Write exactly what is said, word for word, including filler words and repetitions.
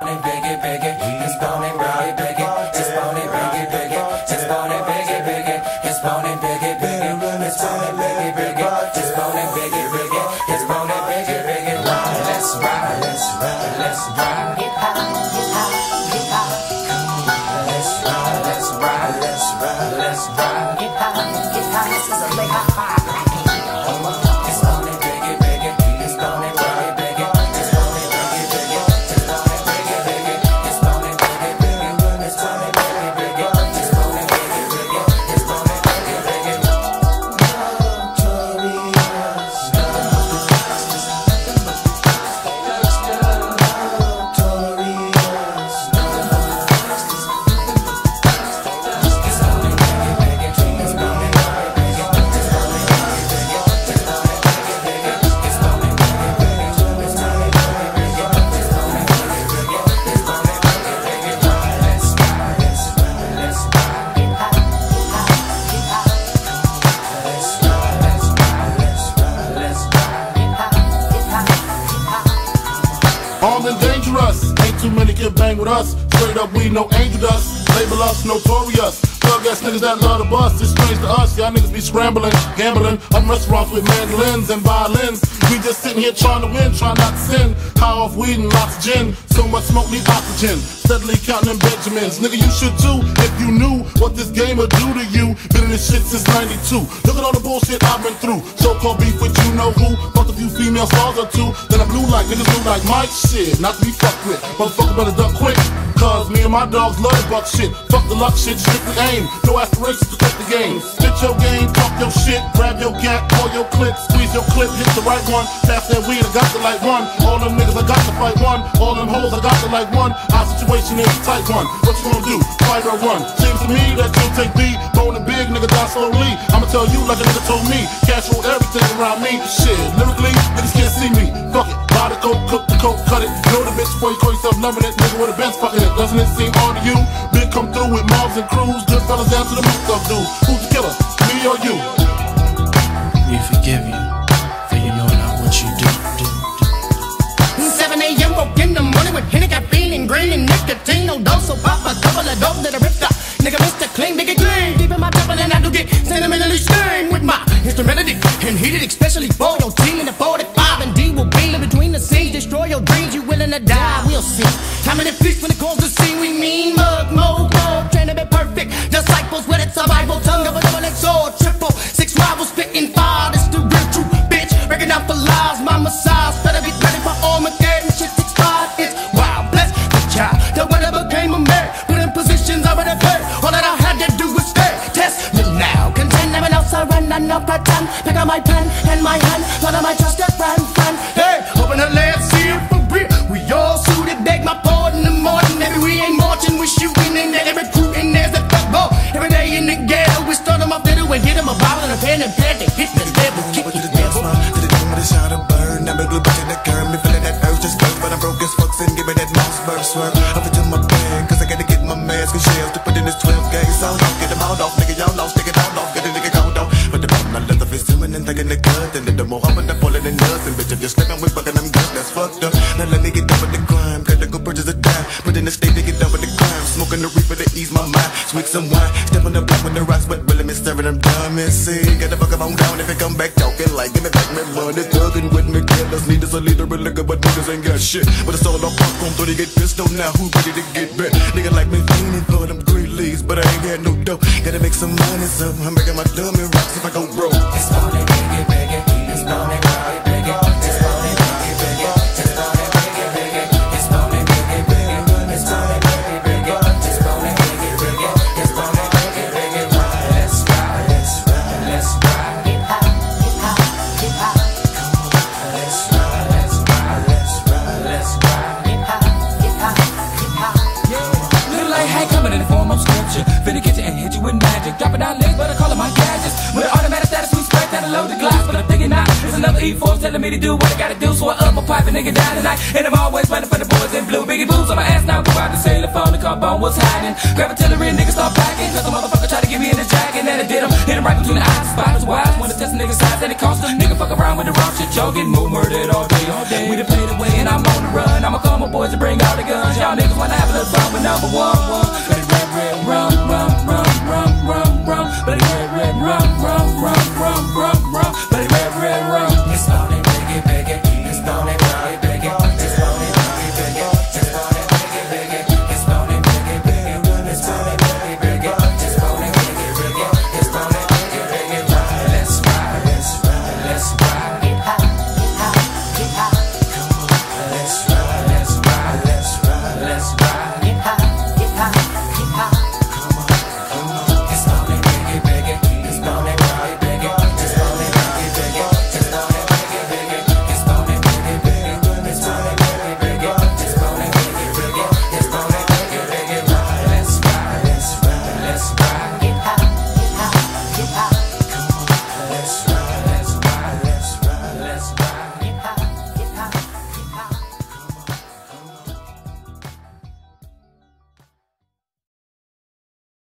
it, biggie, biggie. It's boning, biggie, biggie. It's boning, biggie, biggie. It's boning, biggie, biggie. It's boning, biggie, biggie. It's boning, biggie, biggie. It's boning, biggie, biggie. It's boning, biggie, biggie. Ride, let's ride, let's ride, let's ride. Hip hop, hip hop, hip hop. Let's ride, let's ride, let's ride, let's ride. Hip hop, hip hop. This is a big hop five. It's boning, biggie, biggie. It's boning, biggie, biggie. It's boning, biggie, biggie. It's boning, biggie, biggie. It's boning, biggie, biggie. It's boning, biggie, biggie. It's boning, biggie, biggie. It's boning, biggie, biggie. Armed and dangerous, ain't too many can bang with us. Straight up, we no angel dust. Label us notorious. Thug ass niggas that love the bus. It's strange to us, y'all niggas be scrambling, gambling up restaurants with mandolins and violins. We just sitting here trying to win, trying not to sin. High off weed and lots of gin. So much smoke need oxygen. Steadily counting them Benjamins. Nigga, you should too if you knew what this game would do to you. Been in this shit since ninety-two. Look at all the bullshit I've been through. So-called beef with you know who. Fucked a few female stars or two. Then I blew like niggas blew like Mike. Shit, not to be fucked with. Motherfucker better duck quick. Cause me and my dogs love the buck shit. Fuck the luck shit, strictly aim. No aspirations to take the game. Spit your game, talk your shit. Grab your gat, call your clip. Squeeze your clip, hit the right one. Pass that weed, I got to like one. All them niggas, I got to fight one. All them hoes, I got to like one. Our situation is a tight one. What you gonna do? Fight or run? Seems to me that you take B. Bone and big, nigga die slowly. I'ma tell you like a nigga told me. Cash roll everything around me. Shit, lyrically, niggas can't see me. Fuck it. Buy the coke, cook the coke, cut it. Know the bitch before you call yourself loving it. Nigga with a bench fucking it. Doesn't it seem odd to you? Big come through with mobs and crews. Good fellas down to the moot stuff dude. Who's the killer? Me or you? We forgive you for you know not what you do. do, do. seven A M woke in the morning with Henny, caffeine, and green and nicotine. No dose, so pop a couple of dope that I ripped up. Nigga, Mister Clean, nigga clean. Deep in my temple and I do get sentimentally stained with my instrumentality. And heated especially for your team in the forty-five. And D will be in between the scenes. Destroy your dreams, you willing to die, we'll see. How many feasts when it calls the scene we mean? Mug, mold, mold, train to be perfect. Disciples with it, survival, tongue of a double-edged sword. Triple, six rivals spitting fire. This the real true bitch. Breaking down for lies, my massage. Better get ready for Armageddon. Shit's expired, it's wild. Bless the child that whatever became a man. Put in positions already paid. All that I had to do was stay. Test me now. Contend, never else I run, and no pretend. Pick up my pen and my hand. One of my trusted friend, friend. Hey, open the left, see it for real. We all suited, beg my pardon in the morning. Maybe we ain't marching, we shooting, and they're recruiting. There's a football every day in the ghetto. We start them off little and hit them a bottle and a pen and pad. They hit the devil, kick to the dance floor, to the dome with a shot of burn. Now me glue back in the curb, me feeling that urge just burn. But I'm broke as fuck, and give me that mouse burst swerve. Up into my bag, cause I gotta get my mask and shells to put in this twelve gauge sound off. Get them out off, nigga, y'all lost, take it out off, get a nigga count off. But the bottom, I left the fist doing and thinking the good. And then the more I'm in the falling in nuts. And bitch, if you're slipping with fucking, I'm good, that's fucked up. Now let me get done with the crime, gotta go purchase a dime. Put in the state to get done with the crime. Smoking the reefer to ease my mind. Sweet some wine, step on the block with the rocks, but really me serving them dumb and see. Get the fuck up on down if it come back talking like, give me back my money. Thugging with me, killers need us a leader of liquor, but niggas ain't got shit. But it's all on popcorn, thirty get pistol now. Who ready to get bent? Nigga like me fiending for them green leaves, but I ain't got no dough. Gotta make some money, so I'm making my dummy rocks if I go broke. It's boning, biggie, biggie. It's boning, biggie, biggie. It's boning, biggie, biggie. It's boning, biggie, biggie. It's boning, biggie, biggie. It's boning, biggie, biggie. It's boning, biggie, biggie. It's boning, biggie, biggie. Ride, let's ride, let's ride, let's ride. Hip hop, hip hop, hip hop. Let's ride, let's ride, let's ride, let's ride. Hip hop, hip hop, hip hop. Yeah, little light hat coming in the form of scripture. Finna get you and hit you with magic. Dropping down legs, but I call it my gadgets. With an automatic status, we spray down the load the glass, but I'm thinking not. It's another E four telling me to do what I gotta do, so I up my pipe and nigga down tonight. And I'm always running for the boys in blue. Biggie boots on my ass now, go out to sail the phone, the carbone was hiding. Grab artillery, niggas start packing, cause the motherfucker try to get me in the jacket, and I did him. Hit him right between the eyes, spotters wise. Wanna test a nigga's size, and it cost a nigga fuck around with the wrong shit, jogging, move murdered all day, all day. We done played away and I'm on the run. I'ma call my boys and bring all the guns. Y'all niggas wanna have a little fun with number one, one.